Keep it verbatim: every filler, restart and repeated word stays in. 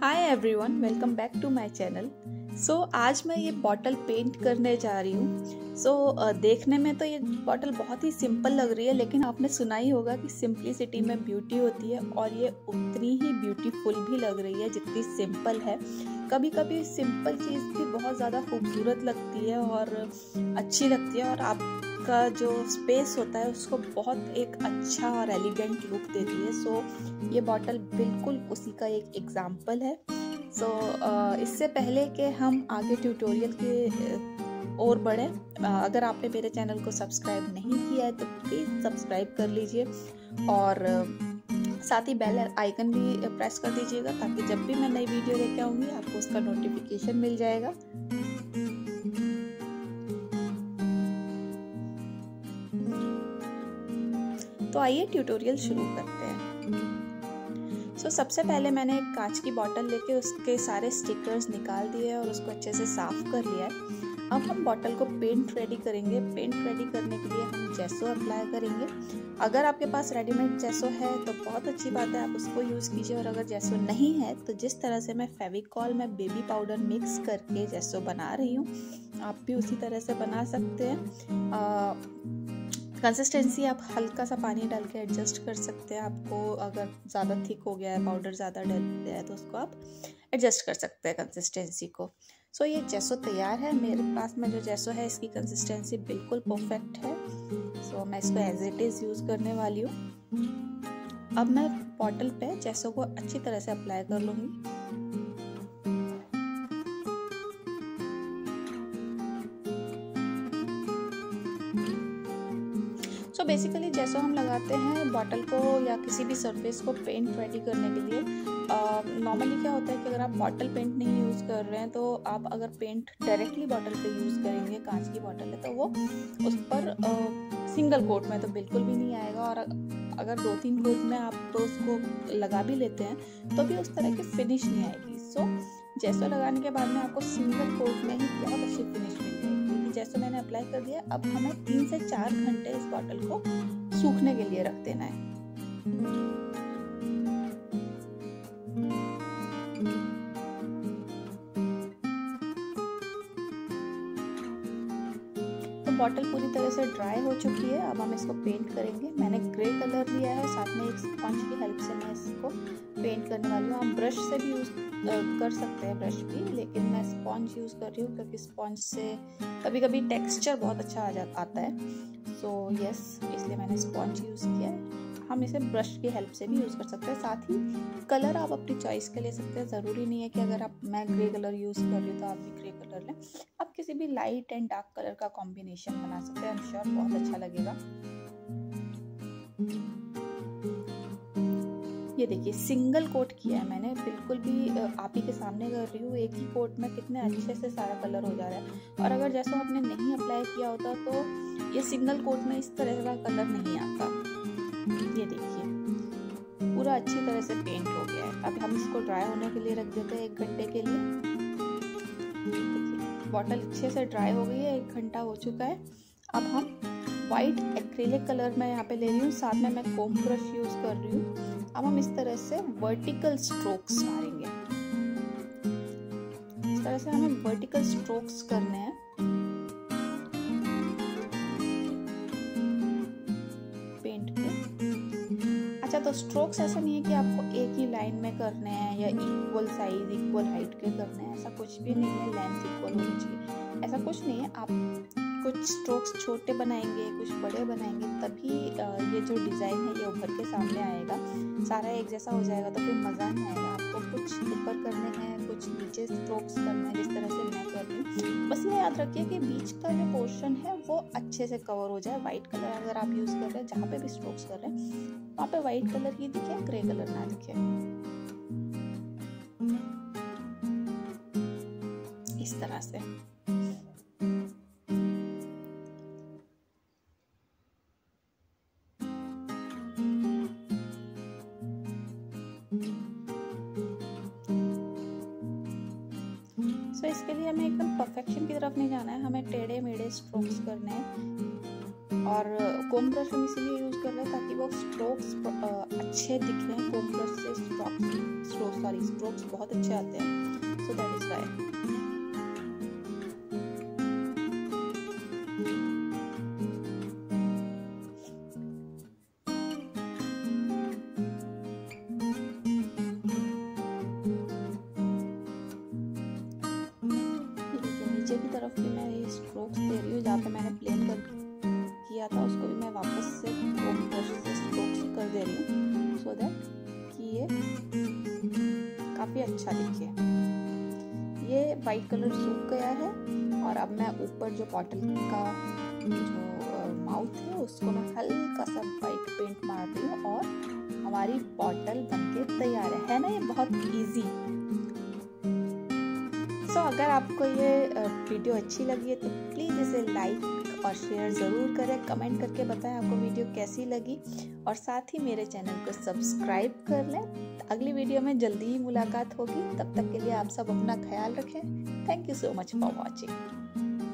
Hi everyone, welcome back to my channel. So आज मैं ये बॉटल पेंट करने जा रही हूँ। सो so, uh, देखने में तो ये बॉटल बहुत ही सिंपल लग रही है, लेकिन आपने सुना ही होगा कि सिंपलिसिटी में ब्यूटी होती है, और ये उतनी ही ब्यूटीफुल भी लग रही है जितनी सिंपल है। कभी कभी सिंपल चीज़ भी बहुत ज़्यादा खूबसूरत लगती है और अच्छी लगती है, और आपका जो स्पेस होता है उसको बहुत एक अच्छा और एलिगेंट लुक देती है। सो so, ये बॉटल बिल्कुल उसी का एक एग्जाम्पल है। सो so, uh, इससे पहले कि हम आगे ट्यूटोरियल के और बढ़े, अगर आपने मेरे चैनल को सब्सक्राइब नहीं किया है तो प्लीज़ सब्सक्राइब कर लीजिए, और साथ ही बेल आइकन भी प्रेस कर दीजिएगा, ताकि जब भी मैं नई वीडियो लेके आऊँगी आपको उसका नोटिफिकेशन मिल जाएगा। तो आइए ट्यूटोरियल शुरू करते हैं। सो so, सबसे पहले मैंने एक कांच की बोतल लेके उसके सारे स्टिकर्स निकाल दिए और उसको अच्छे से साफ कर लिया है। अब हम बॉटल को पेंट रेडी करेंगे। पेंट रेडी करने के लिए हम जेसो अप्लाई करेंगे। अगर आपके पास रेडीमेड जेसो है तो बहुत अच्छी बात है, आप उसको यूज़ कीजिए, और अगर जेसो नहीं है तो जिस तरह से मैं फेविकॉल में बेबी पाउडर मिक्स करके जेसो बना रही हूँ, आप भी उसी तरह से बना सकते हैं। कंसिस्टेंसी आप हल्का सा पानी डाल के एडजस्ट कर सकते हैं। आपको अगर ज़्यादा थिक हो गया है, पाउडर ज़्यादा डल गया है, तो उसको आप एडजस्ट कर सकते हैं कंसिस्टेंसी को। सो so, ये जेसो तैयार है। मेरे पास में जो जेसो है इसकी कंसिस्टेंसी बिल्कुल परफेक्ट है। सो so, मैं इसको एज इट इज़ यूज़ करने वाली हूँ। अब मैं बॉटल पे जेसो को अच्छी तरह से अप्लाई कर लूँगी। सो बेसिकली जेसो हम लगाते हैं बॉटल को या किसी भी सरफेस को पेंट रेडी करने के लिए। नॉर्मली uh, क्या होता है कि अगर आप बॉटल पेंट नहीं यूज़ कर रहे हैं तो आप अगर पेंट डायरेक्टली बॉटल पे यूज़ करेंगे, कांच की बॉटल है, तो वो उस पर सिंगल कोट में तो बिल्कुल भी नहीं आएगा, और अगर दो तीन कोट में आप तो उसको लगा भी लेते हैं तो भी उस तरह की फिनिश नहीं आएगी। सो so, जेसो लगाने के बाद में आपको सिंगल कोट में ही बहुत अच्छी फिनिश मिल जाएगी। जैसे मैंने अप्लाई कर दिया, अब हमें तीन से चार घंटे इस बॉटल को सूखने के लिए रख देना है। तो बॉटल पूरी तरह से ड्राई हो चुकी है। अब हम इसको पेंट करेंगे। मैंने ग्रे कलर लिया है, साथ में एक स्पंज की हेल्प से मैं इसको पेंट करने वाली हूँ। हम ब्रश से भी यूज़ कर सकते हैं, ब्रश भी, लेकिन मैं स्पॉन्ज यूज़ कर रही हूँ क्योंकि स्पॉन्ज से कभी कभी टेक्सचर बहुत अच्छा आ जाता आता है। सो so, यस yes, इसलिए मैंने स्पॉन्ज यूज़ किया है। हम इसे ब्रश की हेल्प से भी यूज़ कर सकते हैं। साथ ही कलर आप अपनी चॉइस के ले सकते हैं। ज़रूरी नहीं है कि अगर आप मैं ग्रे कलर यूज़ कर रही हूँ तो आप भी ग्रे कलर लें। आप किसी भी लाइट एंड डार्क कलर का कॉम्बिनेशन बना सकते हैं। आई एम श्योर बहुत अच्छा लगेगा। ये देखिए, सिंगल कोट किया है मैंने, बिल्कुल भी आप ही के सामने कर रही हूँ। एक ही कोट में कितने अच्छे से सारा कलर हो जा रहा है। और अगर जैसा आपने नहीं अप्लाई किया होता तो ये सिंगल कोट में इस तरह का कलर नहीं आता। ये देखिए, पूरा अच्छी तरह से पेंट हो गया है। अब हम इसको ड्राई होने के लिए रख देते हैं एक घंटे के लिए। देखिए, बॉटल अच्छे से ड्राई हो गई है, एक घंटा हो चुका है। अब हम वाइट एक्रेलिक कलर मैं यहाँ पे ले रही हूँ, साथ में मैं कोम ब्रश यूज कर रही हूँ। अब हम इस तरह से वर्टिकल स्ट्रोक्स मारेंगे। इस तरह से हमें वर्टिकल स्ट्रोक्स करने हैं। पेंट पे अच्छा, तो स्ट्रोक्स ऐसा नहीं है कि आपको एक ही लाइन में करने हैं या इक्वल साइज इक्वल हाइट के करने हैं, ऐसा कुछ भी नहीं है। लेंथ इक्वल होनी चाहिए, ऐसा कुछ नहीं है। आप कुछ स्ट्रोक्स छोटे बनाएंगे, कुछ बड़े बनाएंगे, तभी ये जो डिज़ाइन है ये उभर के सामने आएगा। सारा एक जैसा हो जाएगा तो फिर मज़ा नहीं आएगा। आपको कुछ ऊपर करने हैं, कुछ नीचे स्ट्रोक्स करने हैं, जिस तरह से मैं कर रही हूँ। बस ये याद रखिए कि बीच का जो पोर्शन है वो अच्छे से कवर हो जाए। वाइट कलर अगर आप यूज़ कर रहे हैं, जहाँ पे भी स्ट्रोक्स कर रहे हैं वहाँ पे वाइट कलर ही दिखे, ग्रे कलर ना दिखे। इस तरह से तो इसके लिए हमें एकदम परफेक्शन की तरफ नहीं जाना है, हमें टेढ़े मेढ़े स्ट्रोक्स करने हैं। और कोम ब्रश हम इसीलिए यूज़ कर रहे हैं ताकि वो स्ट्रोक्स अच्छे दिख रहे हैं। कोम ब्रश से स्ट्रोक्स सॉरी स्ट्रोक्स बहुत अच्छे आते हैं, सो दैट इज वाई। नीचे की तरफ भी मैं ये स्ट्रोक्स दे रही हूँ, जहाँ पे मैंने प्लेन कर किया था उसको भी मैं वापस से कोम ब्रश से स्ट्रोक्स कर दे रही हूँ, सो दैट कि ये काफ़ी अच्छा दिखे। ये वाइट कलर सूख गया है और अब मैं ऊपर जो बॉटल का जो माउथ है उसको मैं हल्का सा वाइट पेंट मार रही हूँ और हमारी बॉटल बनके तैयार है, है ना। ये बहुत इजी। सो so, अगर आपको ये वीडियो अच्छी लगी है तो प्लीज़ इसे लाइक और शेयर ज़रूर करें, कमेंट करके बताएं आपको वीडियो कैसी लगी और साथ ही मेरे चैनल को सब्सक्राइब कर लें। अगली वीडियो में जल्दी ही मुलाकात होगी, तब तक के लिए आप सब अपना ख्याल रखें। Thank you so much for watching.